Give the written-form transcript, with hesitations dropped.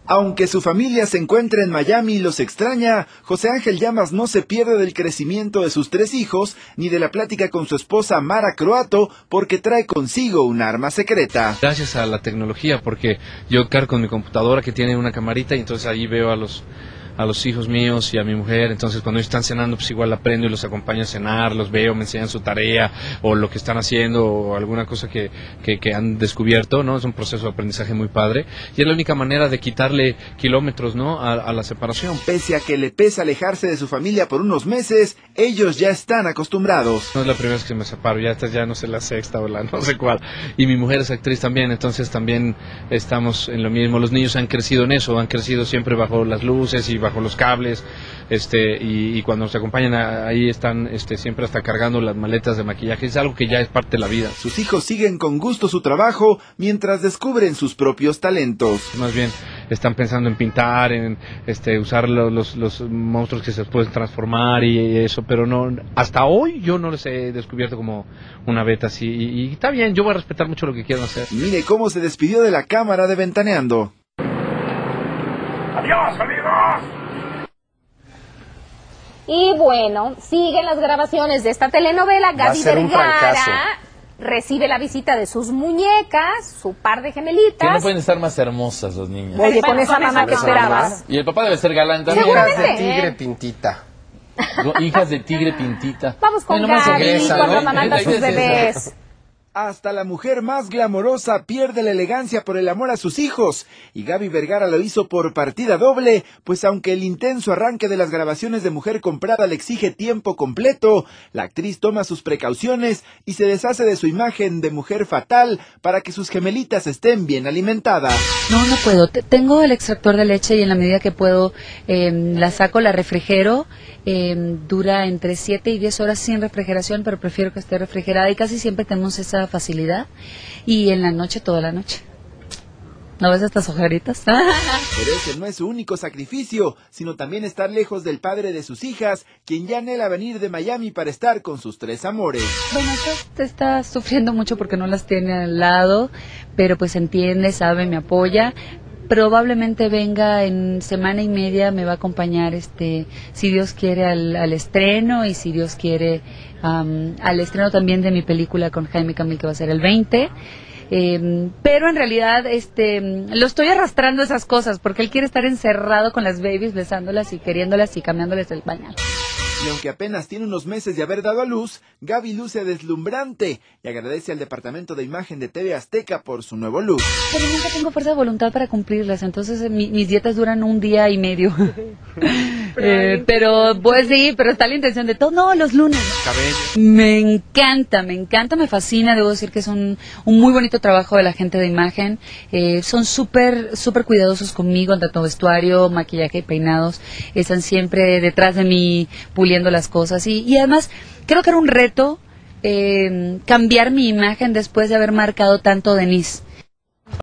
Aunque su familia se encuentra en Miami y los extraña, José Ángel Llamas no se pierde del crecimiento de sus 3 hijos, ni de la plática con su esposa Mara Croato, porque trae consigo un arma secreta. Gracias a la tecnología, porque yo cargo con mi computadora que tiene una camarita y entonces ahí veo a los hijos míos y a mi mujer. Entonces cuando ellos están cenando, pues igual la prendo y los acompaño a cenar, los veo, me enseñan su tarea o lo que están haciendo o alguna cosa que han descubierto, ¿no? Es un proceso de aprendizaje muy padre y es la única manera de quitarle kilómetros, ¿no? a la separación. Pese a que le pesa alejarse de su familia por unos meses, ellos ya están acostumbrados. No es la primera vez que me separo, ya esta ya no sé la sexta o la no sé cuál, y mi mujer es actriz también, entonces también estamos en lo mismo. Los niños han crecido en eso, han crecido siempre bajo las luces y bajo los cables, y cuando nos acompañan ahí están siempre hasta cargando las maletas de maquillaje. Es algo que ya es parte de la vida. Sus hijos siguen con gusto su trabajo mientras descubren sus propios talentos. Más bien están pensando en pintar, en usar los monstruos que se pueden transformar y eso, pero no, hasta hoy yo no les he descubierto como una beta así, y está bien, yo voy a respetar mucho lo que quieran hacer. Mire cómo se despidió de la cámara de Ventaneando. ¡Adiós, amigos! Y bueno, siguen las grabaciones de esta telenovela. Gaby Vergara recibe la visita de sus muñecas, su par de gemelitas. Que no pueden estar más hermosas las niñas. Oye, con esa mamá que esperabas. Y el papá debe ser galán también. Hijas de tigre pintita. Hijas de tigre pintita. Vamos con Gaby cuando amamanta a sus bebés. Hasta la mujer más glamorosa pierde la elegancia por el amor a sus hijos, y Gaby Vergara lo hizo por partida doble, pues aunque el intenso arranque de las grabaciones de Mujer Comprada le exige tiempo completo, la actriz toma sus precauciones y se deshace de su imagen de mujer fatal para que sus gemelitas estén bien alimentadas. No puedo. Tengo el extractor de leche y en la medida que puedo la saco, la refrigero. Dura entre 7 y 10 horas sin refrigeración, pero prefiero que esté refrigerada y casi siempre tenemos esa facilidad. Y en la noche, toda la noche. ¿No ves estas ojeritas? Pero ese no es su único sacrificio, sino también estar lejos del padre de sus hijas, quien ya anhela venir de Miami para estar con sus 3 amores. Bueno, está sufriendo mucho porque no las tiene al lado, pero pues entiende, sabe, me apoya. Probablemente venga en semana y media, me va a acompañar, si Dios quiere, al estreno, y si Dios quiere, al estreno también de mi película con Jaime Camil, que va a ser el 20. Pero en realidad lo estoy arrastrando esas cosas porque él quiere estar encerrado con las babies, besándolas y queriéndolas y cambiándoles el pañal. Y aunque apenas tiene unos meses de haber dado a luz, Gaby luce deslumbrante y agradece al departamento de imagen de TV Azteca por su nuevo look. Pero nunca tengo fuerza de voluntad para cumplirlas, entonces mis dietas duran 1 día y medio. Pero pues sí, pero está la intención de todo. No, los lunes. Me encanta, me fascina. Debo decir que es un muy bonito trabajo de la gente de imagen. Son súper cuidadosos conmigo, tanto vestuario, maquillaje y peinados. Están siempre detrás de mí puliendo las cosas y además creo que era un reto cambiar mi imagen después de haber marcado tanto Denise.